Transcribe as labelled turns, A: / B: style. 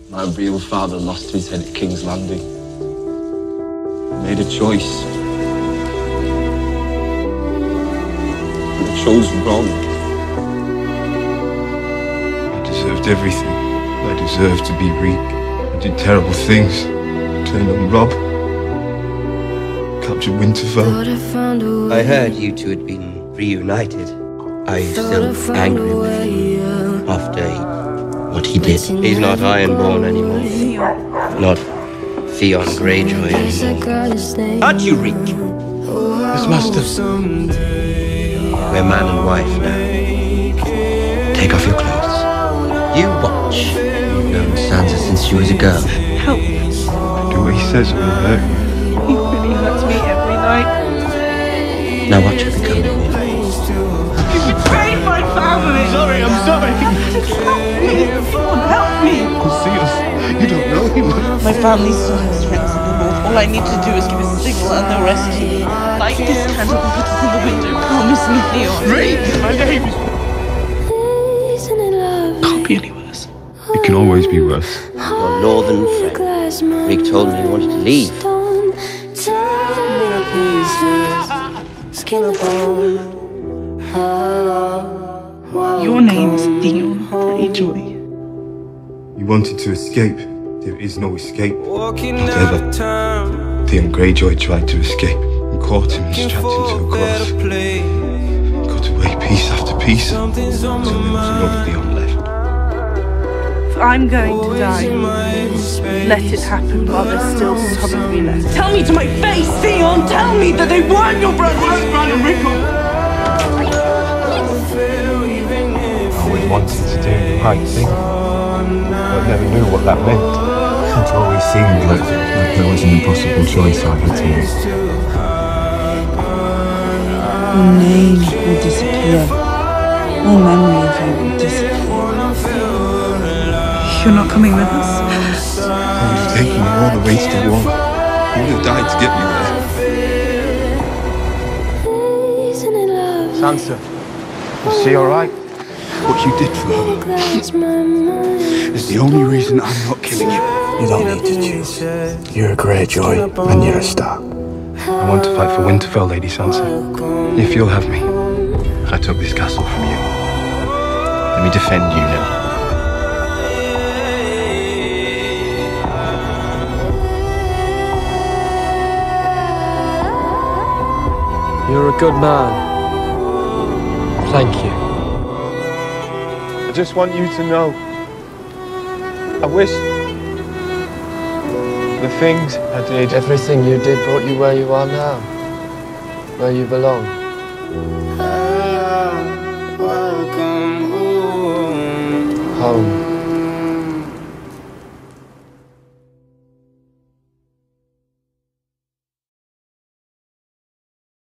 A: My real father lost his head at King's Landing. He made a choice. And I chose wrong.
B: I deserved everything. I deserved to be Reek. I did terrible things. Turned on Rob. Captured Winterfell.
C: I heard you two had been reunited. Are you still angry with him after what he did? He's not Ironborn anymore. Not Theon Greyjoy anymore. Aren't you, Reek?
B: Yes, Master.
C: We're man and wife now. Take off your clothes. You watch. You've known Sansa since she was a girl.
D: Help me.
B: Do what he says or he'll hurt you.
D: He really hurts me every night.
C: Now watch her become me.
D: You betrayed my family!
B: Sorry, I'm sorry.
D: Just help me! Help me!
B: I'll see us. You don't know him.
D: My family still has friends in the north. All I need to do is give a signal and they'll rescue me. Light this candle and put us in the window. Promise me, Theon.
B: Reek! My name
D: Can't be any worse.
B: It can always be worse.
C: Your northern friend. Reek told me you wanted to leave.
D: Your name is Theon Greyjoy.
B: You wanted to escape. There is no escape. Not ever. Theon Greyjoy tried to escape and caught him and strapped him to a cross. Got away piece after piece until there was no Theon left.
D: If I'm going to die, let it happen while there's still some of me left. Tell me to my face, Theon! Tell me that they weren't your brothers!
B: I always wanted to do the right thing, but I never knew what that meant. It always seemed like there was an impossible choice I had to make.
D: Your name will disappear. All memory of you will disappear. You're not coming with us?
B: I would have taken you all the way to the wall. I would have died to get you there. Sansa, is she alright? What you did for her is the only reason I'm not killing you.
E: You don't need to choose. You're a Greyjoy and you're a Stark.
B: I want to fight for Winterfell, Lady Sansa. If you'll have me. I took this castle from you. Let me defend you now.
F: You're a good man. Thank you.
B: I just want you to know. I wish the things I did.
F: Everything you did brought you where you are now. Where you belong. Home.